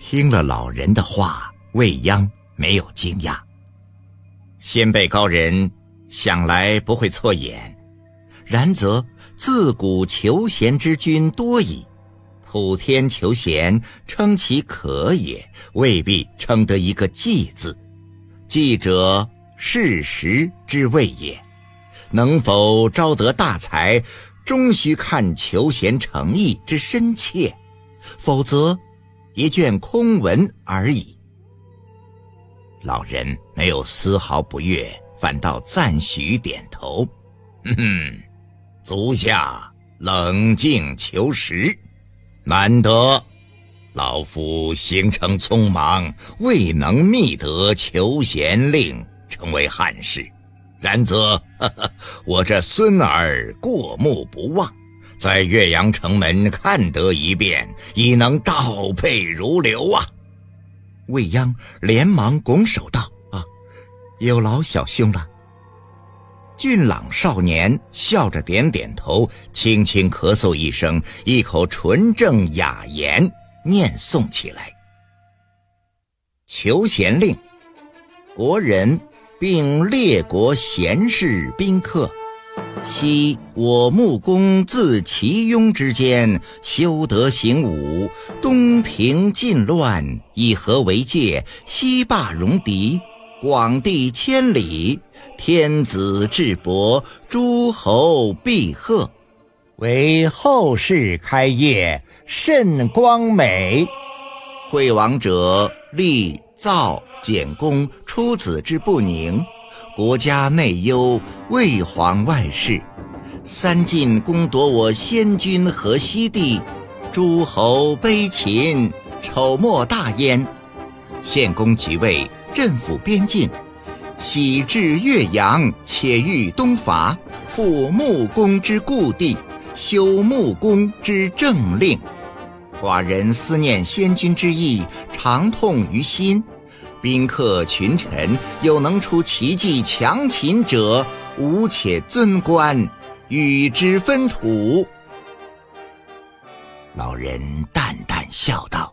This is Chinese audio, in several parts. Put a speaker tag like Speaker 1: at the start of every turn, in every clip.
Speaker 1: 听了老人的话，未央没有惊讶。先辈高人想来不会错眼，然则自古求贤之君多矣，普天求贤，称其可也，未必称得一个济字。济者，事实之谓也。能否招得大才，终须看求贤诚意之深切，否则一卷空文而已。老人没有丝毫不悦，反倒赞许点头。足下冷静求实，难得老夫行程匆忙，未能觅得求贤令，成为憾事。然则我这孙儿过目不忘，在岳阳城门看得一遍，已能倒背如流啊。未央连忙拱手道：有劳小兄了。俊朗少年笑着点点头，轻轻咳嗽一声，一口纯正雅言念诵起来。求贤令，国人并列国贤士宾客，昔我穆公自齐雍之间，修德行武，东平晋乱，以和为戒，西霸戎狄，广地千里，天子至博，诸侯必贺，为后世开业，甚光美。惠王者，立造简公出子之不宁，国家内忧，未皇外事。三晋攻夺我先君河西地，诸侯卑秦，丑莫大焉。献公即位，镇抚边境，喜至岳阳，且欲东伐，复穆公之故地，修穆公之政令。寡人思念先君之意，长痛于心。宾客群臣有能出奇计强秦者，吾且尊官，与之分土。老人淡淡笑道：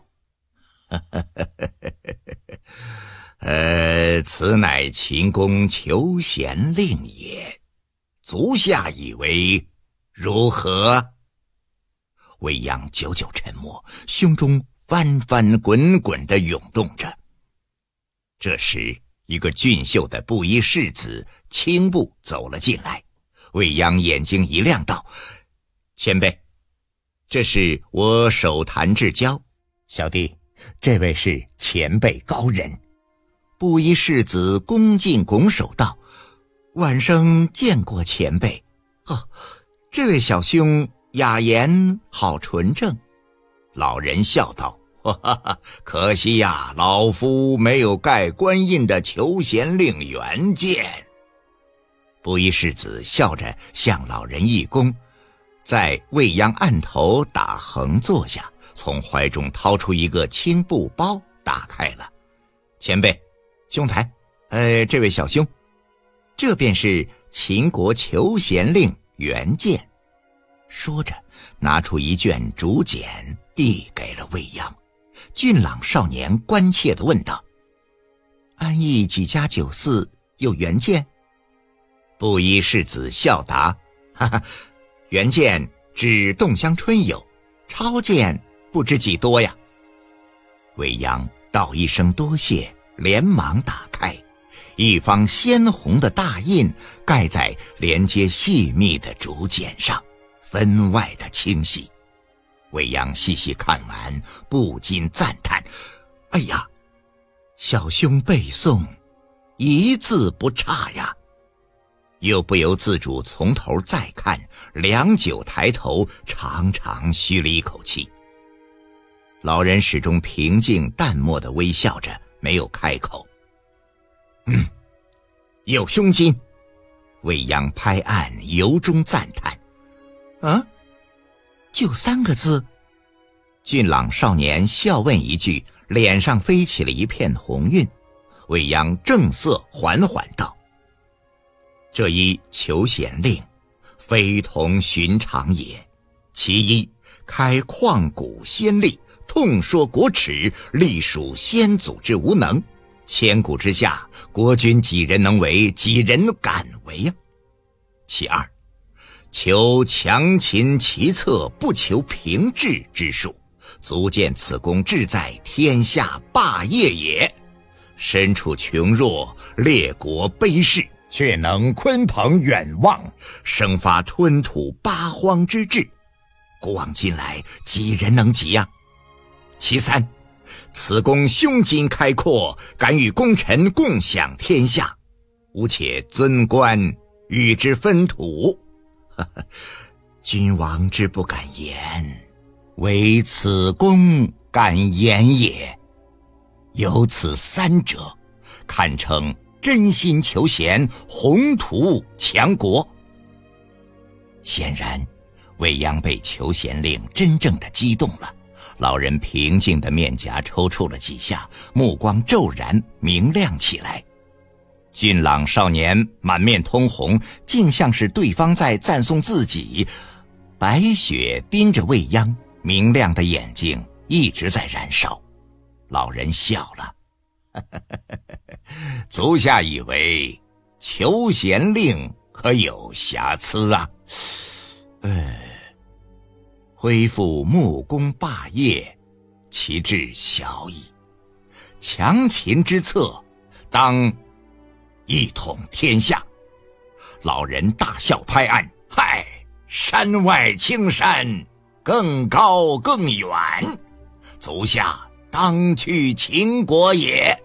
Speaker 1: 此乃秦公求贤令也，足下以为如何？未央久久沉默，胸中翻翻滚滚地涌动着。这时一个俊秀的布衣士子轻步走了进来，未央眼睛一亮道：前辈，这是我手谈至交，小弟，这位是前辈高人。布衣士子恭敬拱手道：晚生见过前辈。这位小兄雅言好纯正。老人笑道：可惜呀，老夫没有盖官印的求贤令原件。布衣士子笑着向老人一躬，在未央案头打横坐下，从怀中掏出一个青布包，打开了。前辈，兄台，这位小兄，这便是秦国求贤令原件。说着拿出一卷竹简递给了未央。俊朗少年关切地问道：安邑几家酒肆有原件？布衣士子笑答：原件指洞乡春有，抄件不知几多呀。未央道一声多谢，连忙打开，一方鲜红的大印盖在连接细密的竹简上，分外的清晰。未央细细看完，不禁赞叹：哎呀，小兄背诵一字不差呀。又不由自主从头再看，良久抬头，长长吁了一口气。老人始终平静淡漠地微笑着，没有开口。有胸襟。未央拍案，由衷赞叹：就3个字？俊朗少年笑问一句，脸上飞起了一片红晕。未央正色缓缓道：这一求贤令非同寻常也。其一，开旷古先例， 痛说国耻，隶属先祖之无能。千古之下，国君几人能为，几人敢为啊？其二，求强秦其策，不求平治之术，足见此公志在天下霸业也。身处穷弱，列国卑视，却能鲲鹏远望，生发吞吐八荒之志。古往今来，几人能及啊？其三，此公胸襟开阔，敢与功臣共享天下，吾且尊官与之分土。君王之不敢言，唯此公敢言也。有此三者，堪称真心求贤，宏图强国。显然未央被求贤令真正的激动了，老人平静的面颊抽搐了几下，目光骤然明亮起来。俊朗少年满面通红，竟像是对方在赞颂自己。白雪盯着未央，明亮的眼睛一直在燃烧。老人笑了，足下以为求贤令可有瑕疵啊？恢复木工霸业，其志小矣。强秦之策，当一统天下。老人大笑拍案，嗨，山外青山，更高更远，足下当去秦国也。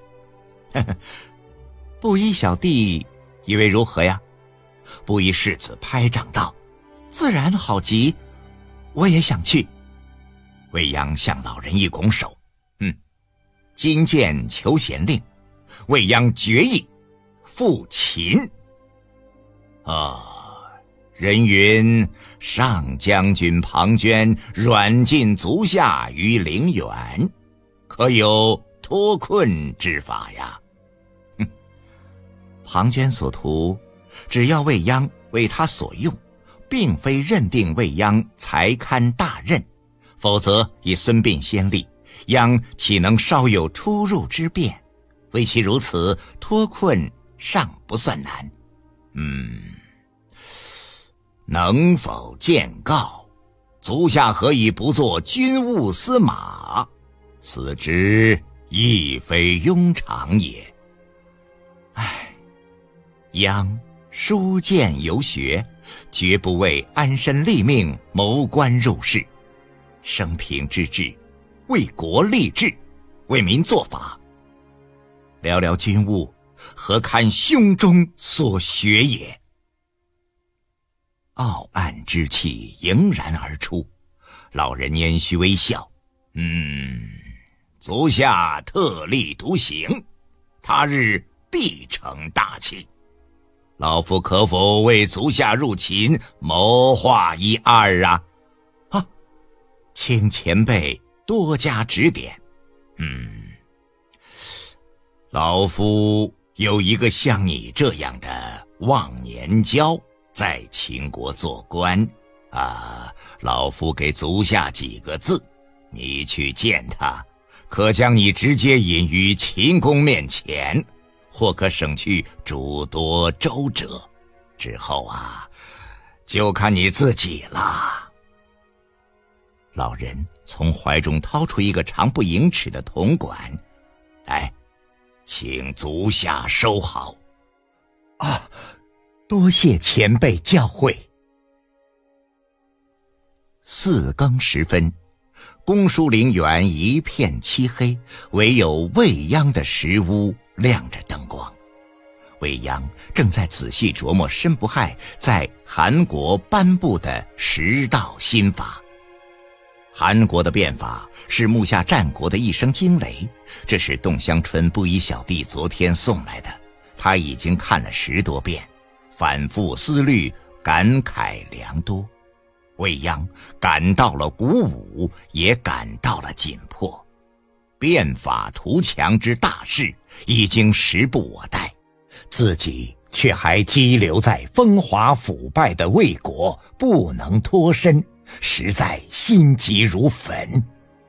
Speaker 1: 布衣小弟以为如何呀？布衣世子拍掌道，自然好极，我也想去。未央向老人一拱手，今见求贤令，未央决意赴秦。人云上将军庞涓软禁足下于陵园，可有脱困之法呀？庞涓所图，只要未央为他所用，并非认定未央才堪大任，否则以孙膑先例，央岂能稍有出入之便？为其如此，脱困尚不算难。能否见告？足下何以不做军务司马？此职亦非庸常也。央书剑游学，绝不为安身立命谋官入仕。生平之志，为国立志，为民做法。寥寥军务，何堪胸中所学也？傲岸之气迎然而出，老人拈须微笑。足下特立独行，他日必成大器。老夫可否为足下入秦谋划一二啊？请前辈多加指点。老夫有一个像你这样的忘年交，在秦国做官老夫给足下几个字，你去见他，可将你直接引于秦公面前，或可省去诸多周折。之后就看你自己了。老人从怀中掏出一个长不盈尺的铜管，来，请足下收好。多谢前辈教诲。4更时分，公书陵园一片漆黑，唯有未央的石屋亮着灯光。未央正在仔细琢磨申不害在韩国颁布的10道新法。韩国的变法是目下战国的一声惊雷，这是董香春布衣小弟昨天送来的，他已经看了10多遍，反复思虑，感慨良多。未央感到了鼓舞，也感到了紧迫。变法图强之大事已经时不我待，自己却还羁留在风华腐败的魏国，不能脱身，实在心急如焚。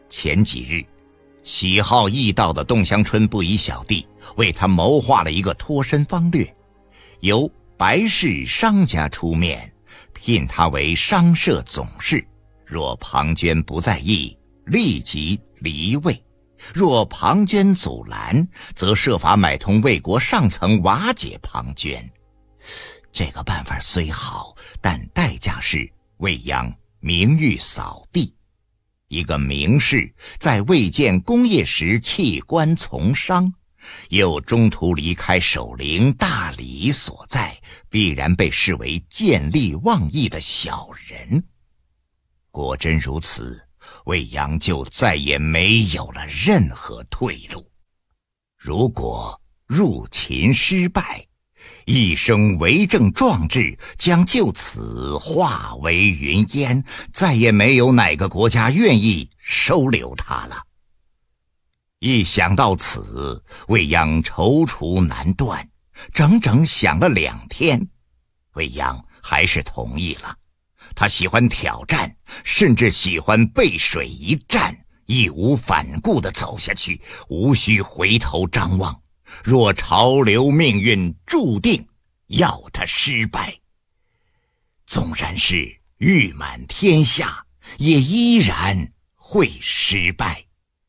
Speaker 1: 前几日，喜好异道的洞乡春不疑小弟为他谋划了一个脱身方略，由白氏商家出面，聘他为商社总事。若庞涓不在意，立即离魏；若庞涓阻拦，则设法买通魏国上层，瓦解庞涓。这个办法虽好，但代价是魏鞅名誉扫地。一个名士在未建功业时弃官从商，又中途离开守陵大理所在，必然被视为见利忘义的小人。果真如此，魏鞅就再也没有了任何退路。如果入秦失败，一生为政壮志将就此化为云烟，再也没有哪个国家愿意收留他了。一想到此，魏鞅踌躇难断，整整想了2天，魏鞅还是同意了。他喜欢挑战，甚至喜欢背水一战，义无反顾地走下去，无需回头张望。若潮流命运注定要他失败，纵然是誉满天下，也依然会失败。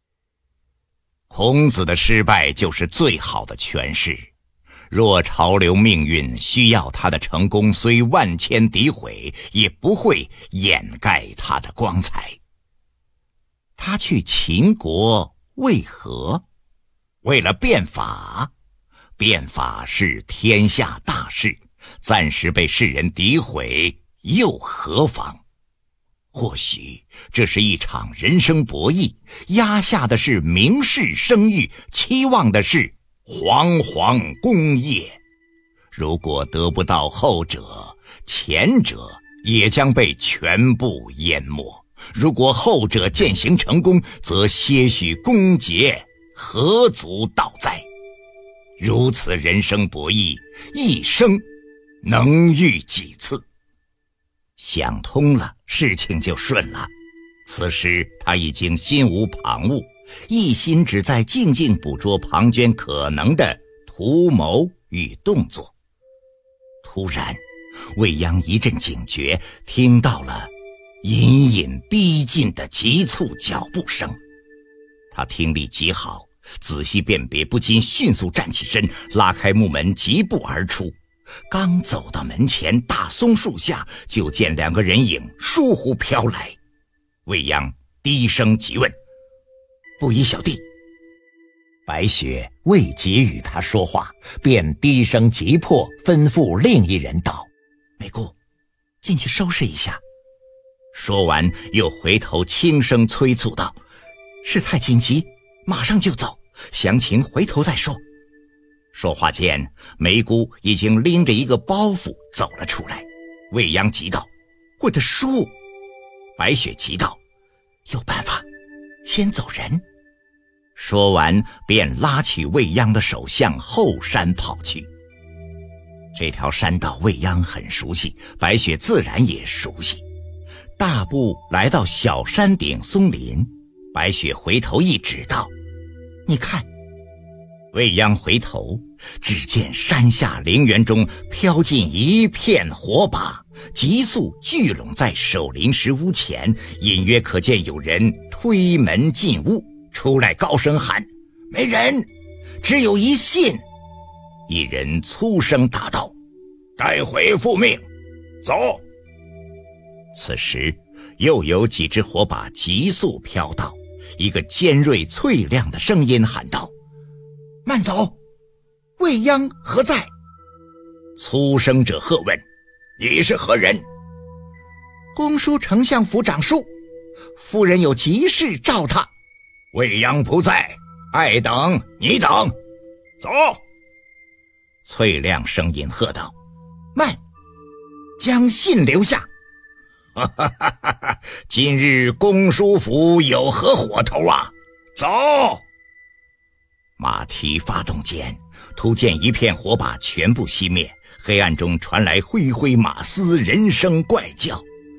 Speaker 1: 孔子的失败就是最好的诠释。若潮流命运需要他的成功，虽万千诋毁，也不会掩盖他的光彩。他去秦国为何？为了变法。变法是天下大事，暂时被世人诋毁又何妨？或许这是一场人生博弈，压下的是名士声誉，期望的是煌煌功业。如果得不到后者，前者也将被全部淹没；如果后者践行成功，则些许功捷何足道哉？如此人生博弈，一生能遇几次？想通了，事情就顺了。此时他已经心无旁骛，一心只在静静捕捉庞涓可能的图谋与动作。突然，魏鞅一阵警觉，听到了隐隐逼近的急促脚步声。他听力极好，仔细辨别，不禁迅速站起身，拉开木门，疾步而出。刚走到门前，大松树下就见2个人影疏忽飘来。魏鞅低声急问：“不疑小弟？”白雪未及与他说话，便低声急迫吩咐另一人道：“美姑，进去收拾一下。”说完又回头轻声催促道：“事态紧急，马上就走，详情回头再说。”说话间，梅姑已经拎着一个包袱走了出来。魏鞅急道：“我的书！”白雪急道：“有办法，先走人。”说完便拉起魏鞅的手向后山跑去。这条山道魏鞅很熟悉，白雪自然也熟悉。大步来到小山顶松林，白雪回头一指道：“你看。”魏鞅回头，只见山下陵园中飘进一片火把，急速聚拢在守陵石屋前，隐约可见有人推门进屋，出来高声喊：“没人，只有一信。”一人粗声答道：“待会复命，走。”此时又有几只火把急速飘到，一个尖锐脆亮的声音喊道：“慢走，魏鞅何在？”粗声者喝问：“你是何人？”“公叔丞相府长书，夫人有急事召他。”“魏鞅不在，爱等你等，走。”脆亮声音喝道：“慢，将信留下。”“哈哈哈哈哈！今日公叔府有何火头啊？走！”马蹄发动间，突见一片火把全部熄灭，黑暗中传来灰灰马嘶，人声怪叫。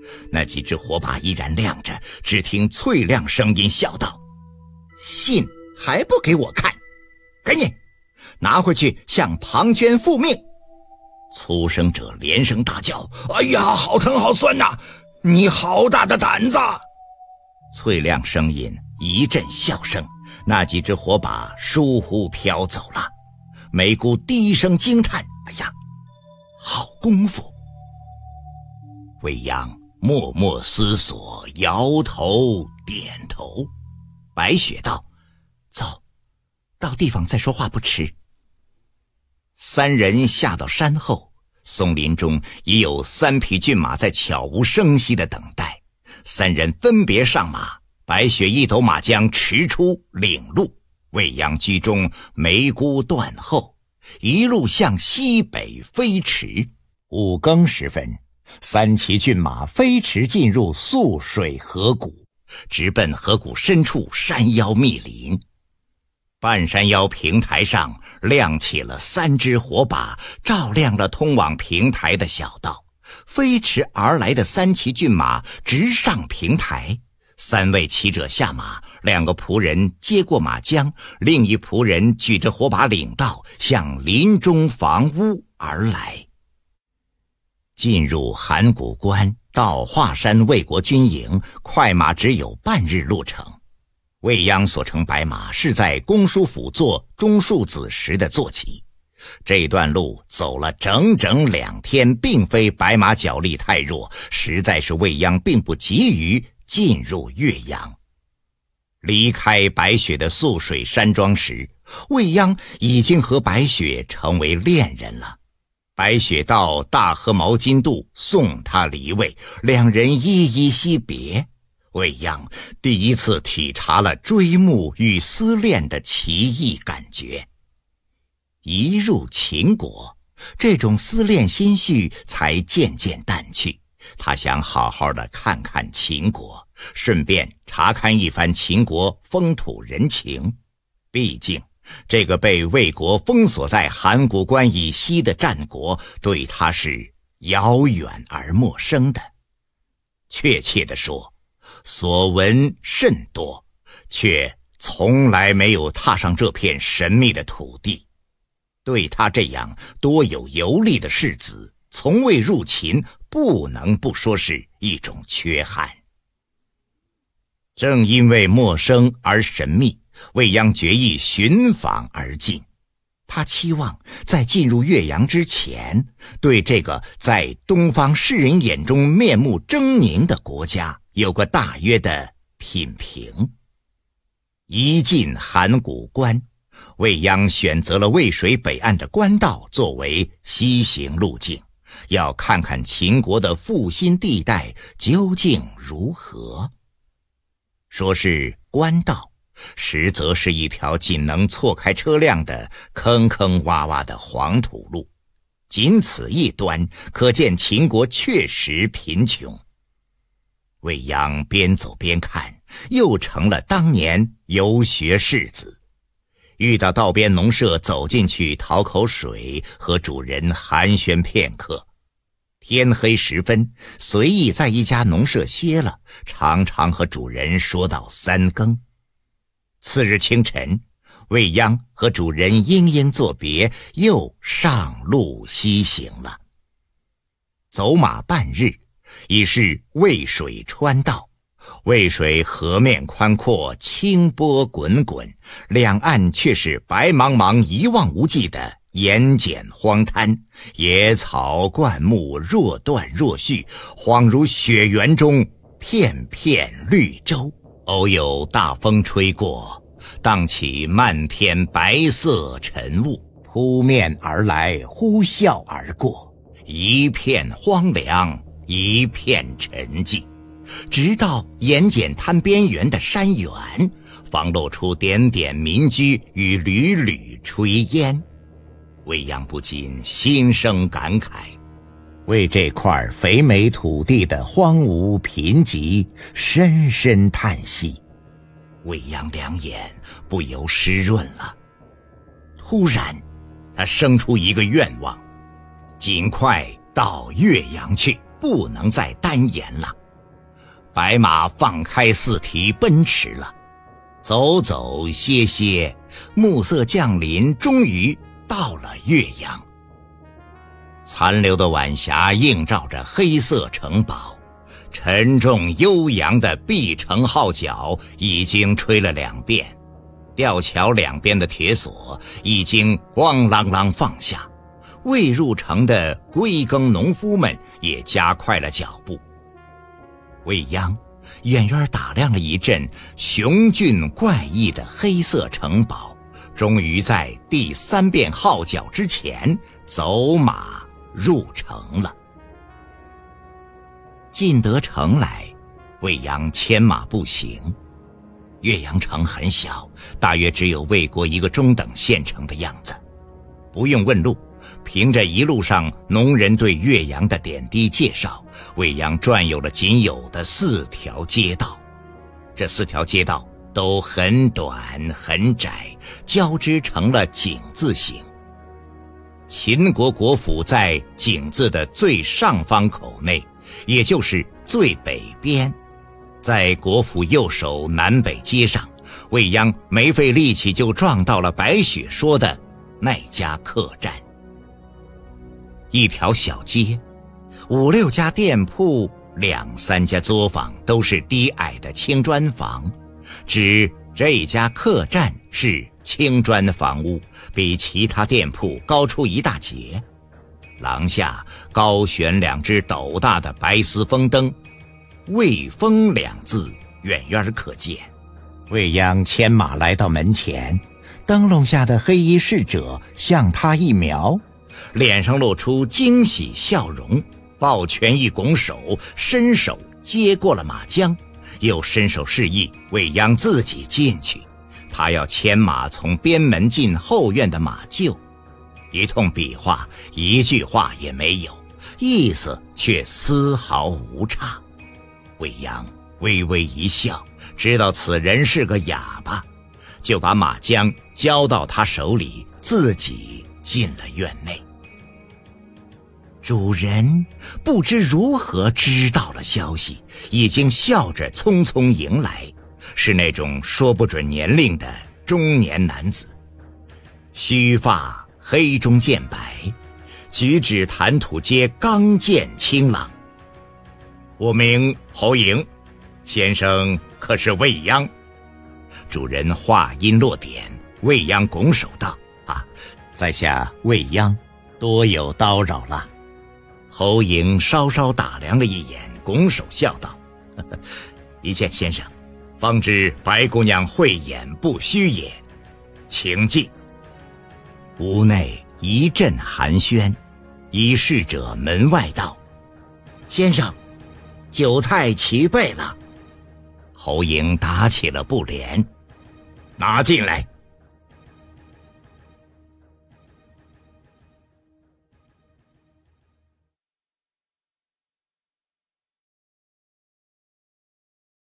Speaker 1: 那几只火把依然亮着，只听翠亮声音笑道：“信还不给我看，赶紧拿回去向庞涓复命。”粗生者连声大叫：“哎呀，好疼好酸呐！你好大的胆子！”翠亮声音一阵笑声，那几只火把疏忽飘走了。梅姑低声惊叹：“哎呀，好功夫！”未央默默思索，摇头点头。白雪道：“走，到地方再说话不迟。”三人下到山后，松林中已有3匹骏马在悄无声息地等待。三人分别上马，白雪一斗马缰驰出领路，未央居中，梅姑断后，一路向西北飞驰。5更时分，3骑骏马飞驰进入宿水河谷，直奔河谷深处山腰密林。半山腰平台上亮起了3只火把，照亮了通往平台的小道。飞驰而来的3骑骏马直上平台，3位骑者下马，2个仆人接过马缰，另一仆人举着火把领道，向林中房屋而来。进入函谷关到华山魏国军营，快马只有半日路程。未央所乘白马是在公叔府做中庶子时的坐骑，这段路走了整整2天，并非白马脚力太弱，实在是未央并不急于进入岳阳。离开白雪的宿水山庄时，未央已经和白雪成为恋人了。白雪到大河毛巾渡送他离位，2人依依惜别。未央第一次体察了追慕与思恋的奇异感觉。一入秦国，这种思恋心绪才渐渐淡去。他想好好的看看秦国，顺便查看一番秦国风土人情。毕竟这个被魏国封锁在函谷关以西的战国，对他是遥远而陌生的。确切地说，所闻甚多，却从来没有踏上这片神秘的土地。对他这样多有游历的士子，从未入秦，不能不说是一种缺憾。正因为陌生而神秘，未央决意寻访而进。他期望在进入岳阳之前，对这个在东方世人眼中面目狰狞的国家有个大约的品评。一进函谷关，未央选择了渭水北岸的官道作为西行路径，要看看秦国的腹心地带究竟如何。说是官道，实则是一条仅能错开车辆的坑坑洼洼的黄土路，仅此一端，可见秦国确实贫穷。未央边走边看，又成了当年游学士子。遇到道边农舍，走进去讨口水，和主人寒暄片刻。天黑时分，随意在一家农舍歇了，常常和主人说到3更。次日清晨，未央和主人殷殷作别，又上路西行了。走马半日，已是渭水川道。渭水河面宽阔，清波滚滚，两岸却是白茫茫一望无际的盐碱荒滩，野草灌木若断若续，恍如雪原中片片绿洲。偶有大风吹过，荡起漫天白色晨雾，扑面而来，呼啸而过，一片荒凉，一片沉寂。直到盐碱滩边缘的山原，方露出点点民居与缕缕炊烟。未央不禁心生感慨，为这块肥美土地的荒芜贫瘠深深叹息。未央两眼不由湿润了。突然他生出一个愿望，尽快到岳阳去， 不能再单言了。白马放开四蹄奔驰了，走走歇歇，暮色降临，终于到了岳阳。残留的晚霞映照着黑色城堡，沉重悠扬的碧城号角已经吹了2遍，吊桥两边的铁索已经咣啷啷放下，未入城的归耕农夫们也加快了脚步。未央远远打量了一阵雄峻怪异的黑色城堡，终于在第3遍号角之前走马入城了。进得城来，未央牵马步行。岳阳城很小，大约只有魏国一个中等县城的样子。不用问路，凭着一路上农人对岳阳的点滴介绍，未央转悠了仅有的4条街道。这4条街道都很短很窄，交织成了井字形。秦国国府在井字的最上方口内，也就是最北边。在国府右手南北街上，未央没费力气就撞到了白雪说的那家客栈。一条小街，5、6家店铺，2、3家作坊，都是低矮的青砖房，只这家客栈是青砖房屋，比其他店铺高出一大截。廊下高悬2只斗大的白丝风灯，魏风2字远远可见。未央牵马来到门前，灯笼下的黑衣侍者向他一瞄，脸上露出惊喜笑容，抱拳一拱手，伸手接过了马缰，又伸手示意未央自己进去。他要牵马从边门进后院的马厩，一通比划，一句话也没有，意思却丝毫无差。未央微微一笑，知道此人是个哑巴，就把马缰交到他手里，自己进了院内。主人不知如何知道了消息，已经笑着匆匆迎来，是那种说不准年龄的中年男子，须发黑中见白，举止谈吐皆刚健清朗。我名侯莹，先生可是未央？主人话音落点，未央拱手道：在下未央，多有叨扰了。侯莹稍稍打量了一眼，拱手笑道：一见先生，方知白姑娘慧眼不虚也，请进。屋内一阵寒暄，一侍者门外道：先生，酒菜齐备了。侯莹打起了布帘：拿进来。